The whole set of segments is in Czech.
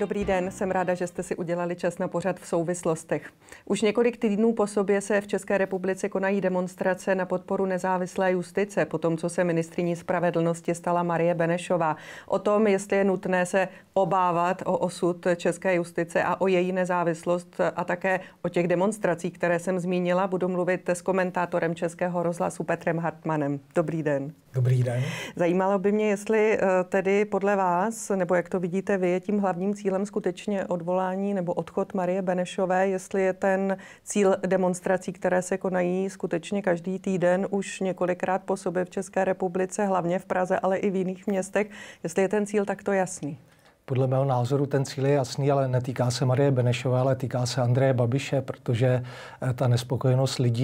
Dobrý den, jsem ráda, že jste si udělali čas na pořad v souvislostech. Už několik týdnů po sobě se v České republice konají demonstrace na podporu nezávislé justice, po tom, co se ministryní spravedlnosti stala Marie Benešová. O tom, jestli je nutné se obávat o osud české justice a o její nezávislost a také o těch demonstracích, které jsem zmínila, budu mluvit s komentátorem Českého rozhlasu Petrem Hartmanem. Dobrý den. Dobrý den. Zajímalo by mě, jestli tedy podle vás, nebo jak to vidíte vy, je tím hlavním cílem skutečně odvolání nebo odchod Marie Benešové, jestli je ten cíl demonstrací, které se konají skutečně každý týden už několikrát po sobě v České republice, hlavně v Praze, ale i v jiných městech, jestli je ten cíl takto jasný. Podle mého názoru ten cíl je jasný, ale netýká se Marie Benešové, ale týká se Andreje Babiše, protože ta nespokojenost lidí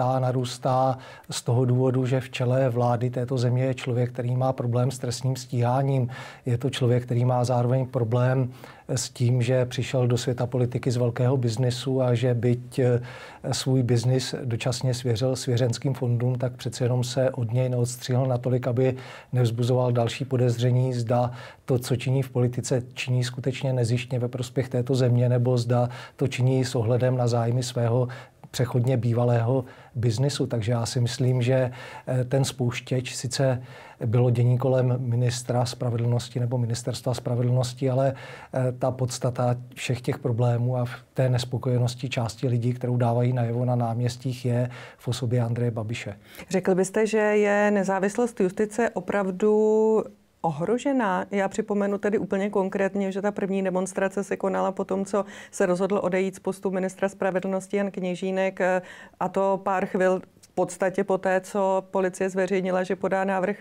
narůstá z toho důvodu, že v čele vlády této země je člověk, který má problém s trestním stíháním. Je to člověk, který má zároveň problém s tím, že přišel do světa politiky z velkého biznesu a že byť svůj biznis dočasně svěřil svěřenským fondům, tak přece jenom se od něj neodstřihl natolik, aby nevzbuzoval další podezření, zda to, co činí v politice, činí skutečně nezištně ve prospěch této země, nebo zda to činí s ohledem na zájmy svého přechodně bývalého biznesu. Takže já si myslím, že ten spouštěč sice bylo dění kolem ministra spravedlnosti nebo ministerstva spravedlnosti, ale ta podstata všech těch problémů a té nespokojenosti části lidí, kterou dávají najevo na náměstích, je v osobě Andreje Babiše. Řekl byste, že je nezávislost justice opravdu ohrožená? Já připomenu tedy úplně konkrétně, že ta první demonstrace se konala po tom, co se rozhodl odejít z postu ministra spravedlnosti Jan Kněžínek, a to pár chvil v podstatě po té, co policie zveřejnila, že podá návrh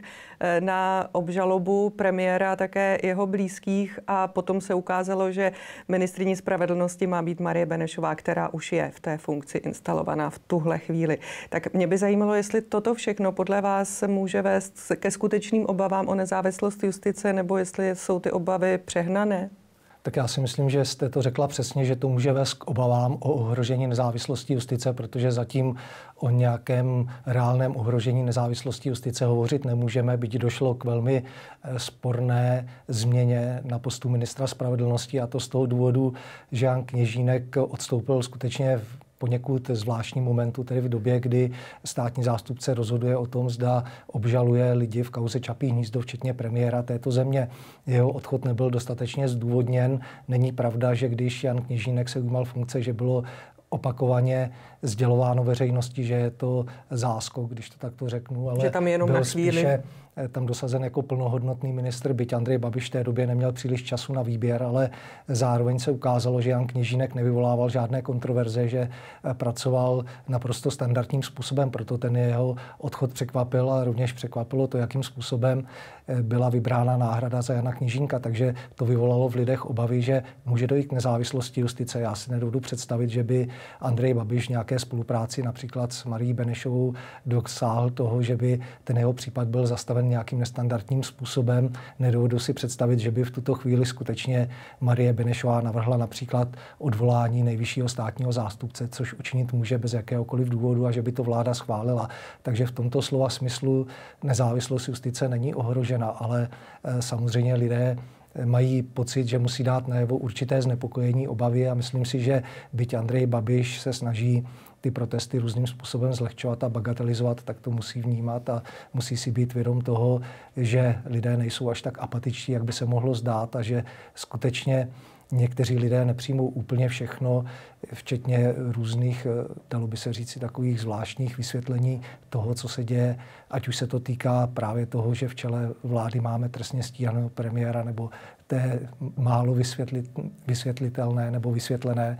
na obžalobu premiéra a také jeho blízkých, a potom se ukázalo, že ministryní spravedlnosti má být Marie Benešová, která už je v té funkci instalovaná v tuhle chvíli. Tak mě by zajímalo, jestli toto všechno podle vás může vést ke skutečným obavám o nezávislost justice, nebo jestli jsou ty obavy přehnané? Tak já si myslím, že jste to řekla přesně, že to může vést k obavám o ohrožení nezávislosti justice, protože zatím o nějakém reálném ohrožení nezávislosti justice hovořit nemůžeme, byť došlo k velmi sporné změně na postu ministra spravedlnosti, a to z toho důvodu, že Jan Kněžínek odstoupil skutečně poněkud zvláštním momentu, tedy v době, kdy státní zástupce rozhoduje o tom, zda obžaluje lidi v kauze Čapí hnízdo, včetně premiéra této země. Jeho odchod nebyl dostatečně zdůvodněn. Není pravda, že když Jan Kněžínek se ujímal funkce, že bylo opakovaně sdělováno veřejnosti, že je to záskok, když to takto řeknu, ale že tam jenom na chvíli. Spíše tam dosazen jako plnohodnotný ministr, byť Andrej Babiš v té době neměl příliš času na výběr, ale zároveň se ukázalo, že Jan Kněžínek nevyvolával žádné kontroverze, že pracoval naprosto standardním způsobem, proto ten jeho odchod překvapil a rovněž překvapilo to, jakým způsobem byla vybrána náhrada za Jana Kněžínka, takže to vyvolalo v lidech obavy, že může dojít k nezávislosti justice. Já si nedovedu představit, že by Andrej Babiš nějaké spolupráci například s Marií Benešovou dosáhl toho, že by ten jeho případ byl zastaven nějakým nestandardním způsobem. Nedovedu si představit, že by v tuto chvíli skutečně Marie Benešová navrhla například odvolání nejvyššího státního zástupce, což učinit může bez jakéhokoliv důvodu, a že by to vláda schválila. Takže v tomto slova smyslu nezávislost justice není ohrožena, ale samozřejmě lidé mají pocit, že musí dát najevo určité znepokojení, obavy, a myslím si, že byť Andrej Babiš se snaží ty protesty různým způsobem zlehčovat a bagatelizovat, tak to musí vnímat a musí si být vědom toho, že lidé nejsou až tak apatičtí, jak by se mohlo zdát, a že skutečně někteří lidé nepřijmou úplně všechno, včetně různých, dalo by se říct, takových zvláštních vysvětlení toho, co se děje, ať už se to týká právě toho, že v čele vlády máme trestně stíhaného premiéra, nebo té málo vysvětlitelné nebo vysvětlené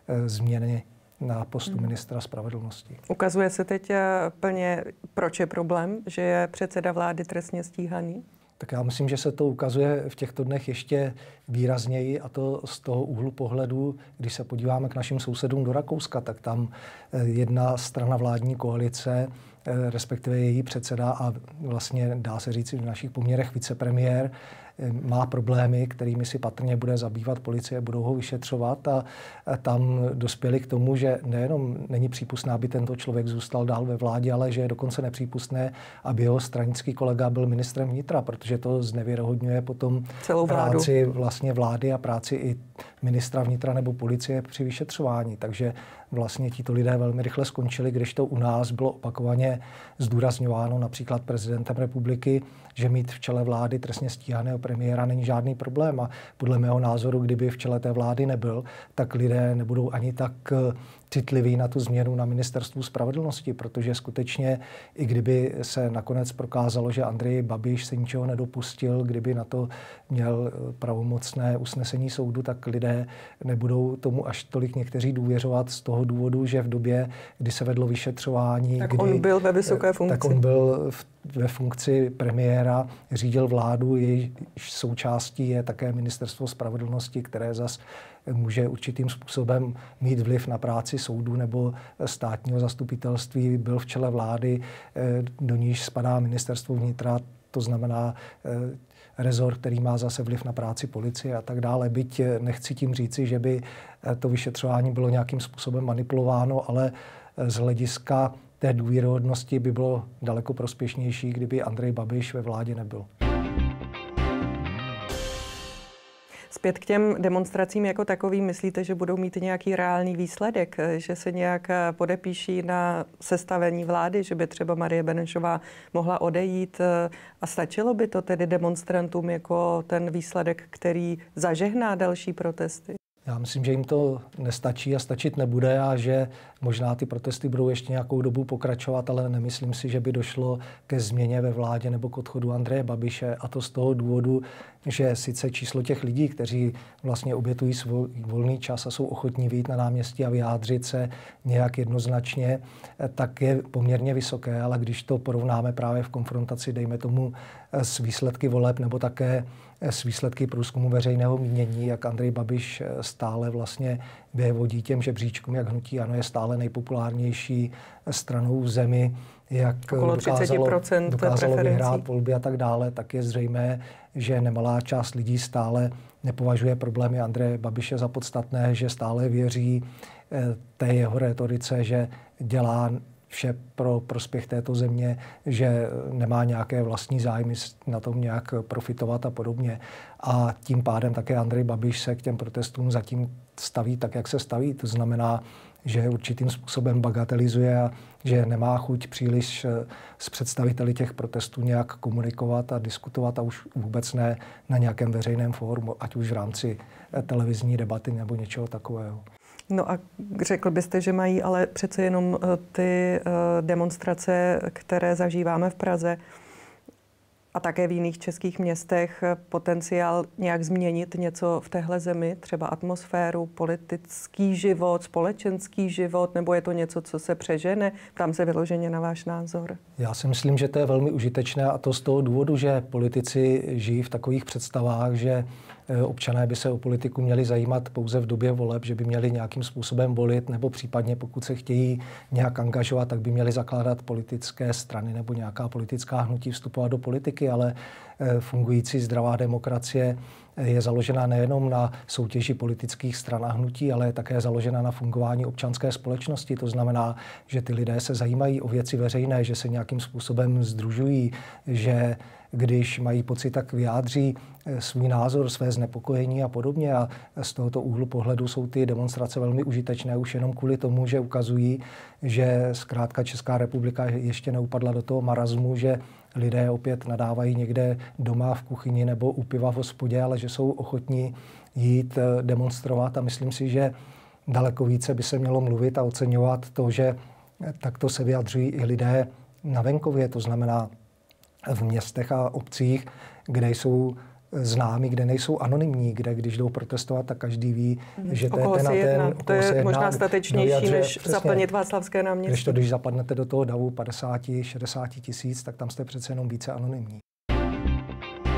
změny na postu ministra spravedlnosti. Ukazuje se teď plně, proč je problém, že je předseda vlády trestně stíhaný? Tak já myslím, že se to ukazuje v těchto dnech ještě výrazněji, a to z toho úhlu pohledu, když se podíváme k našim sousedům do Rakouska, tak tam jedna strana vládní koalice respektive její předseda a vlastně dá se říct v našich poměrech vicepremiér, má problémy, kterými si patrně bude zabývat policie, budou ho vyšetřovat a tam dospěli k tomu, že nejenom není přípustné, aby tento člověk zůstal dál ve vládě, ale že je dokonce nepřípustné, aby jeho stranický kolega byl ministrem vnitra, protože to znevěrohodňuje potom celou práci vlastně vlády a práci i ministra vnitra nebo policie při vyšetřování. Takže vlastně tito lidé velmi rychle skončili, když to u nás bylo opakovaně zdůrazňováno například prezidentem republiky, že mít v čele vlády trestně stíhaného premiéra není žádný problém. A podle mého názoru, kdyby v čele té vlády nebyl, tak lidé nebudou ani tak citliví na tu změnu na ministerstvu spravedlnosti, protože skutečně, i kdyby se nakonec prokázalo, že Andrej Babiš se ničeho nedopustil, kdyby na to měl pravomocné usnesení soudu, tak lidé nebudou tomu až tolik někteří důvěřovat z toho důvodu, že v době, kdy se vedlo vyšetřování, on byl ve vysoké funkci. Tak on byl ve funkci premiéra, řídil vládu, jejíž součástí je také ministerstvo spravedlnosti, které zas může určitým způsobem mít vliv na práci soudu nebo státního zastupitelství, byl v čele vlády, do níž spadá ministerstvo vnitra, to znamená rezort, který má zase vliv na práci policie a tak dále. Byť nechci tím říci, že by to vyšetřování bylo nějakým způsobem manipulováno, ale z hlediska té důvěryhodnosti by bylo daleko prospěšnější, kdyby Andrej Babiš ve vládě nebyl. Zpět k těm demonstracím jako takovým, myslíte, že budou mít nějaký reálný výsledek, že se nějak podepíší na sestavení vlády, že by třeba Marie Benešová mohla odejít a stačilo by to tedy demonstrantům jako ten výsledek, který zažehná další protesty? Já myslím, že jim to nestačí a stačit nebude a že možná ty protesty budou ještě nějakou dobu pokračovat, ale nemyslím si, že by došlo ke změně ve vládě nebo k odchodu Andreje Babiše, a to z toho důvodu, že sice číslo těch lidí, kteří vlastně obětují svůj volný čas a jsou ochotní vyjít na náměstí a vyjádřit se nějak jednoznačně, tak je poměrně vysoké, ale když to porovnáme právě v konfrontaci, dejme tomu, s výsledky voleb nebo také s výsledky průzkumu veřejného mínění, jak Andrej Babiš stále vlastně vyvodí těm žebříčkům, jak hnutí ANO je stále nejpopulárnější stranou v zemi, jak dokázalo vyhrát volby a tak dále, tak je zřejmé, že nemalá část lidí stále nepovažuje problémy Andreje Babiše za podstatné, že stále věří té jeho rétorice, že dělá vše pro prospěch této země, že nemá nějaké vlastní zájmy na tom nějak profitovat a podobně. A tím pádem také Andrej Babiš se k těm protestům zatím staví tak, jak se staví. To znamená, že určitým způsobem bagatelizuje a že nemá chuť příliš s představiteli těch protestů nějak komunikovat a diskutovat a už vůbec ne na nějakém veřejném fóru, ať už v rámci televizní debaty nebo něčeho takového. No a řekl byste, že mají ale přece jenom ty demonstrace, které zažíváme v Praze a také v jiných českých městech, potenciál nějak změnit něco v téhle zemi, třeba atmosféru, politický život, společenský život, nebo je to něco, co se přežene? Ptám se vyloženě na váš názor. Já si myslím, že to je velmi užitečné, a to z toho důvodu, že politici žijí v takových představách, že občané by se o politiku měli zajímat pouze v době voleb, že by měli nějakým způsobem volit, nebo případně pokud se chtějí nějak angažovat, tak by měli zakládat politické strany nebo nějaká politická hnutí, vstupovat do politiky, ale fungující zdravá demokracie je založena nejenom na soutěži politických stran a hnutí, ale je také založena na fungování občanské společnosti. To znamená, že ty lidé se zajímají o věci veřejné, že se nějakým způsobem sdružují, že když mají pocit, tak vyjádří svůj názor, své znepokojení a podobně. A z tohoto úhlu pohledu jsou ty demonstrace velmi užitečné už jenom kvůli tomu, že ukazují, že zkrátka Česká republika ještě neupadla do toho marazmu, že lidé opět nadávají někde doma v kuchyni nebo u piva v hospodě, ale že jsou ochotní jít demonstrovat. A myslím si, že daleko více by se mělo mluvit a oceňovat to, že takto se vyjadřují i lidé na venkově, to znamená v městech a obcích, kde jsou známí, kde nejsou anonymní, kde když jdou protestovat, tak každý ví, že to je ten a ten. To je možná statečnější, než zaplnit Václavské náměstí. Když zapadnete do toho davu 50-60 tisíc, tak tam jste přece jenom více anonymní.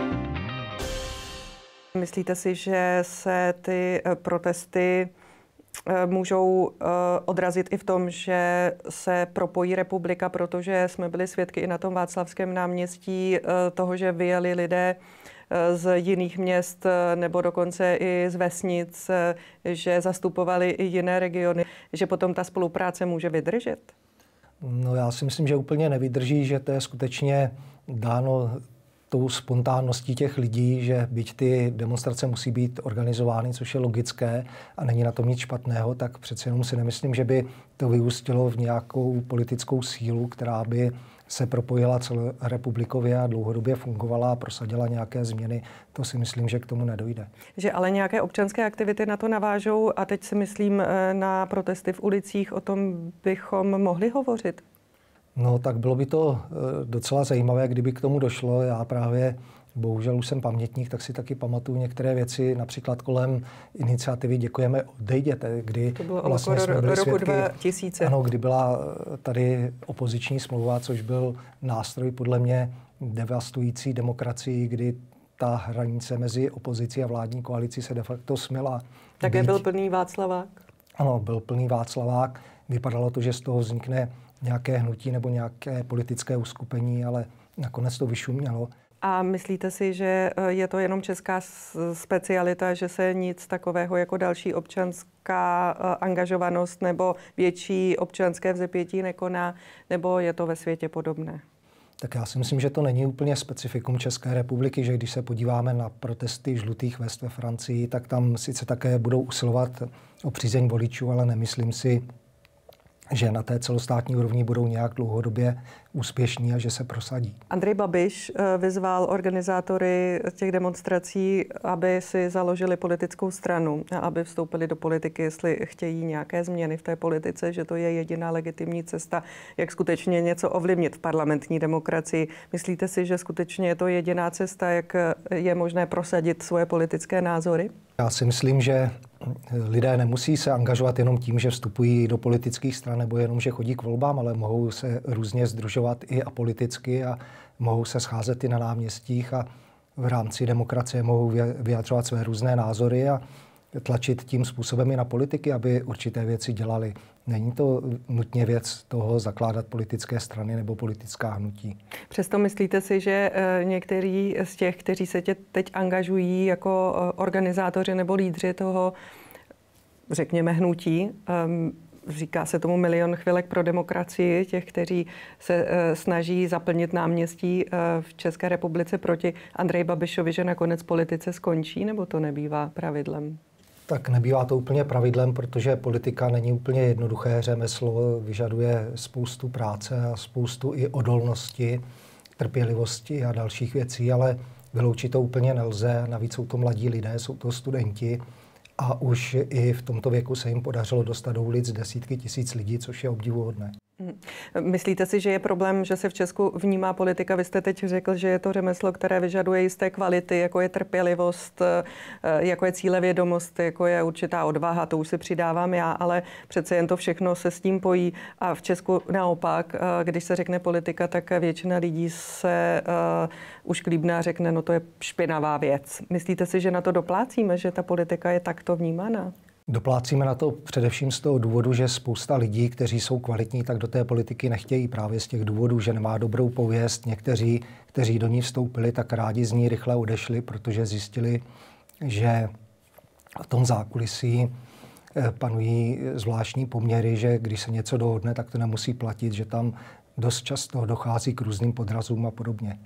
Myslíte si, že se ty protesty můžou odrazit i v tom, že se propojí republika, protože jsme byli svědky i na tom Václavském náměstí toho, že vyjeli lidé z jiných měst nebo dokonce i z vesnic, že zastupovali i jiné regiony, že potom ta spolupráce může vydržet? No já si myslím, že úplně nevydrží, že to je skutečně dáno tou spontánností těch lidí, že byť ty demonstrace musí být organizovány, což je logické a není na tom nic špatného, tak přece jenom si nemyslím, že by to vyústilo v nějakou politickou sílu, která by se propojila celorepublikově a dlouhodobě fungovala a prosadila nějaké změny. To si myslím, že k tomu nedojde. Že ale nějaké občanské aktivity na to navážou a teď si myslím na protesty v ulicích, o tom bychom mohli hovořit. No tak bylo by to docela zajímavé, kdyby k tomu došlo. Já právě, bohužel už jsem pamětník, tak si taky pamatuju některé věci, například kolem iniciativy Děkujeme, odejděte, kdy to bylo vlastně jsme byli roku svědky, 2000. Ano, kdy byla tady opoziční smlouva, což byl nástroj podle mě devastující demokracii, kdy ta hranice mezi opozicí a vládní koalicí se de facto smyla. Také byl plný Václavák? Ano, byl plný Václavák. Vypadalo to, že z toho vznikne nějaké hnutí nebo nějaké politické uskupení, ale nakonec to vyšumělo. A myslíte si, že je to jenom česká specialita, že se nic takového jako další občanská angažovanost nebo větší občanské vzepětí nekoná, nebo je to ve světě podobné? Tak já si myslím, že to není úplně specifikum České republiky, že když se podíváme na protesty žlutých vest ve Francii, tak tam sice také budou usilovat o přízeň voličů, ale nemyslím si, že na té celostátní úrovni budou nějak dlouhodobě úspěšní a že se prosadí. Andrej Babiš vyzval organizátory těch demonstrací, aby si založili politickou stranu a aby vstoupili do politiky, jestli chtějí nějaké změny v té politice, že to je jediná legitimní cesta, jak skutečně něco ovlivnit v parlamentní demokracii. Myslíte si, že skutečně je to jediná cesta, jak je možné prosadit svoje politické názory? Já si myslím, že lidé nemusí se angažovat jenom tím, že vstupují do politických stran nebo jenom, že chodí k volbám, ale mohou se různě sdružovat i apoliticky a mohou se scházet i na náměstích a v rámci demokracie mohou vyjadřovat své různé názory a tlačit tím způsobem i na politiky, aby určité věci dělali. Není to nutně věc toho zakládat politické strany nebo politická hnutí. Přesto myslíte si, že některý z těch, kteří se teď angažují jako organizátoři nebo lídři toho, řekněme, hnutí, říká se tomu Milion chvilek pro demokracii, těch, kteří se snaží zaplnit náměstí v České republice proti Andreji Babišovi, že nakonec politice skončí, nebo to nebývá pravidlem? Tak nebývá to úplně pravidlem, protože politika není úplně jednoduché řemeslo, vyžaduje spoustu práce a spoustu i odolnosti, trpělivosti a dalších věcí, ale vyloučit to úplně nelze. Navíc jsou to mladí lidé, jsou to studenti a už i v tomto věku se jim podařilo dostat do ulic desítky tisíc lidí, což je obdivuhodné. Myslíte si, že je problém, že se v Česku vnímá politika? Vy jste teď řekl, že je to řemeslo, které vyžaduje jisté kvality, jako je trpělivost, jako je cílevědomost, jako je určitá odvaha, to už si přidávám já, ale přece jen to všechno se s tím pojí. A v Česku naopak, když se řekne politika, tak většina lidí se už klíbne a řekne, no to je špinavá věc. Myslíte si, že na to doplácíme, že ta politika je takto vnímána? Doplácíme na to především z toho důvodu, že spousta lidí, kteří jsou kvalitní, tak do té politiky nechtějí právě z těch důvodů, že nemá dobrou pověst. Někteří, kteří do ní vstoupili, tak rádi z ní rychle odešli, protože zjistili, že v tom zákulisí panují zvláštní poměry, že když se něco dohodne, tak to nemusí platit, že tam dost často dochází k různým podrazům a podobně.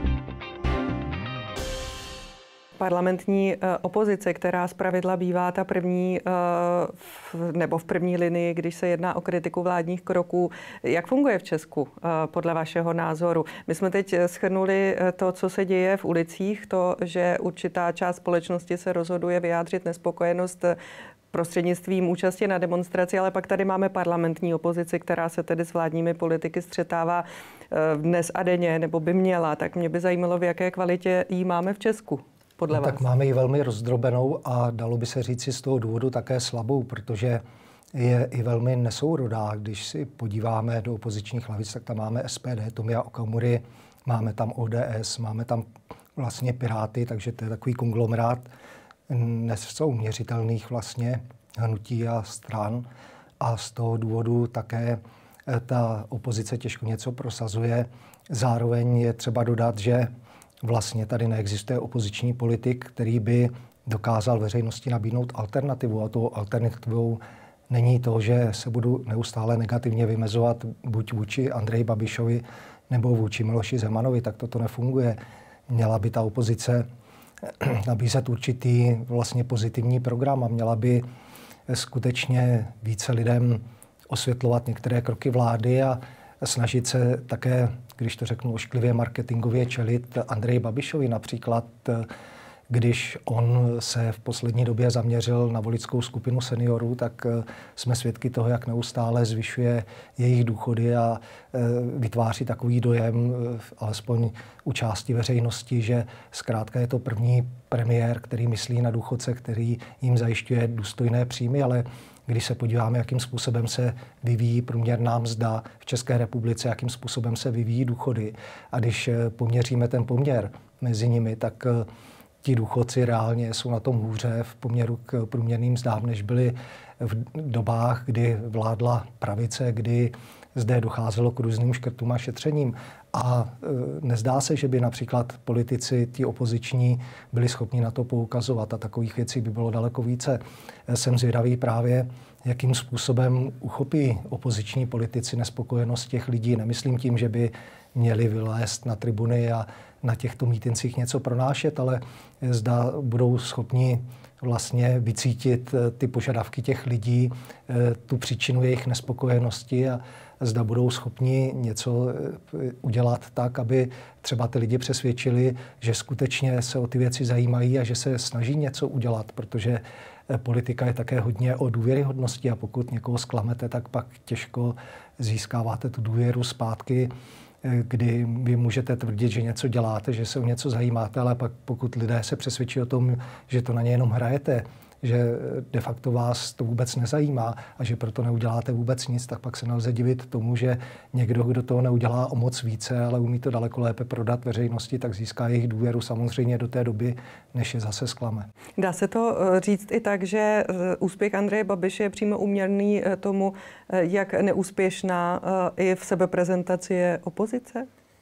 Parlamentní opozice, která zpravidla bývá ta první nebo v první linii, když se jedná o kritiku vládních kroků. Jak funguje v Česku podle vašeho názoru? My jsme teď shrnuli to, co se děje v ulicích, to, že určitá část společnosti se rozhoduje vyjádřit nespokojenost prostřednictvím účasti na demonstraci, ale pak tady máme parlamentní opozici, která se tedy s vládními politiky střetává dnes a denně, nebo by měla. Tak mě by zajímalo, v jaké kvalitě jí máme v Česku. No, tak máme ji velmi rozdrobenou a dalo by se říci z toho důvodu také slabou, protože je i velmi nesourodá. Když si podíváme do opozičních lavic, tak tam máme SPD, Tomia Okamury, máme tam ODS, máme tam vlastně Piráty, takže to je takový konglomerát nesouměřitelných vlastně hnutí a stran a z toho důvodu také ta opozice těžko něco prosazuje. Zároveň je třeba dodat, že vlastně tady neexistuje opoziční politik, který by dokázal veřejnosti nabídnout alternativu. A tou alternativou není to, že se budu neustále negativně vymezovat buď vůči Andreji Babišovi nebo vůči Miloši Zemanovi, tak toto nefunguje. Měla by ta opozice nabízet určitý vlastně pozitivní program a měla by skutečně více lidem osvětlovat některé kroky vlády a snažit se také, když to řeknu ošklivě, marketingově čelit Andreji Babišovi. Například, když on se v poslední době zaměřil na voličskou skupinu seniorů, tak jsme svědky toho, jak neustále zvyšuje jejich důchody a vytváří takový dojem, alespoň u části veřejnosti, že zkrátka je to první premiér, který myslí na důchodce, který jim zajišťuje důstojné příjmy, ale když se podíváme, jakým způsobem se vyvíjí průměrná mzda v České republice, jakým způsobem se vyvíjí důchody, a když poměříme ten poměr mezi nimi, tak ti důchodci reálně jsou na tom hůře v poměru k průměrným mzdám, než byli v dobách, kdy vládla pravice, kdy zde docházelo k různým škrtům a šetřením. A nezdá se, že by například politici, ti opoziční, byli schopni na to poukazovat a takových věcí by bylo daleko více. Jsem zvědavý právě, jakým způsobem uchopí opoziční politici nespokojenost těch lidí. Nemyslím tím, že by měli vylézt na tribuny a na těchto mítincích něco pronášet, ale zda budou schopni vlastně vycítit ty požadavky těch lidí, tu příčinu jejich nespokojenosti a zda budou schopni něco udělat tak, aby třeba ty lidi přesvědčili, že skutečně se o ty věci zajímají a že se snaží něco udělat, protože politika je také hodně o důvěryhodnosti a pokud někoho zklamete, tak pak těžko získáváte tu důvěru zpátky, kdy vy můžete tvrdit, že něco děláte, že se o něco zajímáte, ale pak pokud lidé se přesvědčí o tom, že to na ně jenom hrajete, že de facto vás to vůbec nezajímá a že proto neuděláte vůbec nic, tak pak se nelze divit tomu, že někdo, kdo toho neudělá o moc více, ale umí to daleko lépe prodat veřejnosti, tak získá jejich důvěru samozřejmě do té doby, než je zase zklame. Dá se to říct i tak, že úspěch Andreje Babiše je přímo úměrný tomu, jak neúspěšná i v sebeprezentaci je opozice?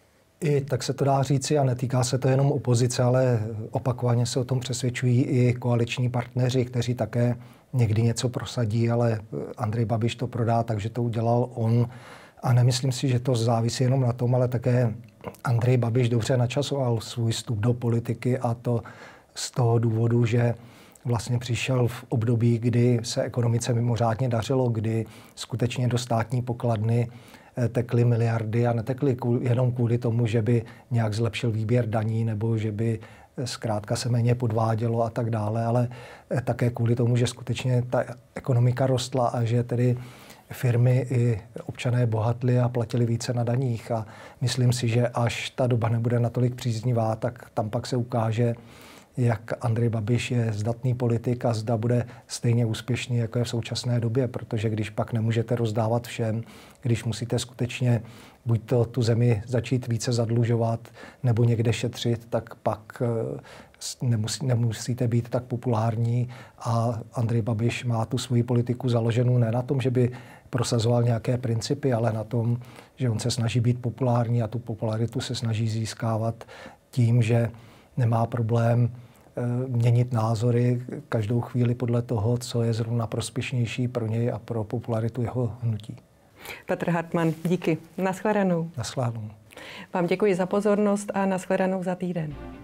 I tak se to dá říci a netýká se to jenom opozice, ale opakovaně se o tom přesvědčují i koaliční partneři, kteří také někdy něco prosadí, ale Andrej Babiš to prodá, takže to udělal on. A nemyslím si, že to závisí jenom na tom, ale také Andrej Babiš dobře načasoval svůj vstup do politiky a to z toho důvodu, že vlastně přišel v období, kdy se ekonomice mimořádně dařilo, kdy skutečně do státní pokladny tekly miliardy a netekly jenom kvůli tomu, že by nějak zlepšil výběr daní nebo že by zkrátka se méně podvádělo a tak dále, ale také kvůli tomu, že skutečně ta ekonomika rostla a že tedy firmy i občané bohatli a platili více na daních. A myslím si, že až ta doba nebude natolik příznivá, tak tam pak se ukáže, jak Andrej Babiš je zdatný politik a zda bude stejně úspěšný, jako je v současné době, protože když pak nemůžete rozdávat všem, když musíte skutečně buď to tu zemi začít více zadlužovat nebo někde šetřit, tak pak nemusíte být tak populární a Andrej Babiš má tu svoji politiku založenou ne na tom, že by prosazoval nějaké principy, ale na tom, že on se snaží být populární a tu popularitu se snaží získávat tím, že nemá problém měnit názory každou chvíli podle toho, co je zrovna prospěšnější pro něj a pro popularitu jeho hnutí. Petr Hartman, díky. Nashledanou. Nashledanou. Vám děkuji za pozornost a nashledanou za týden.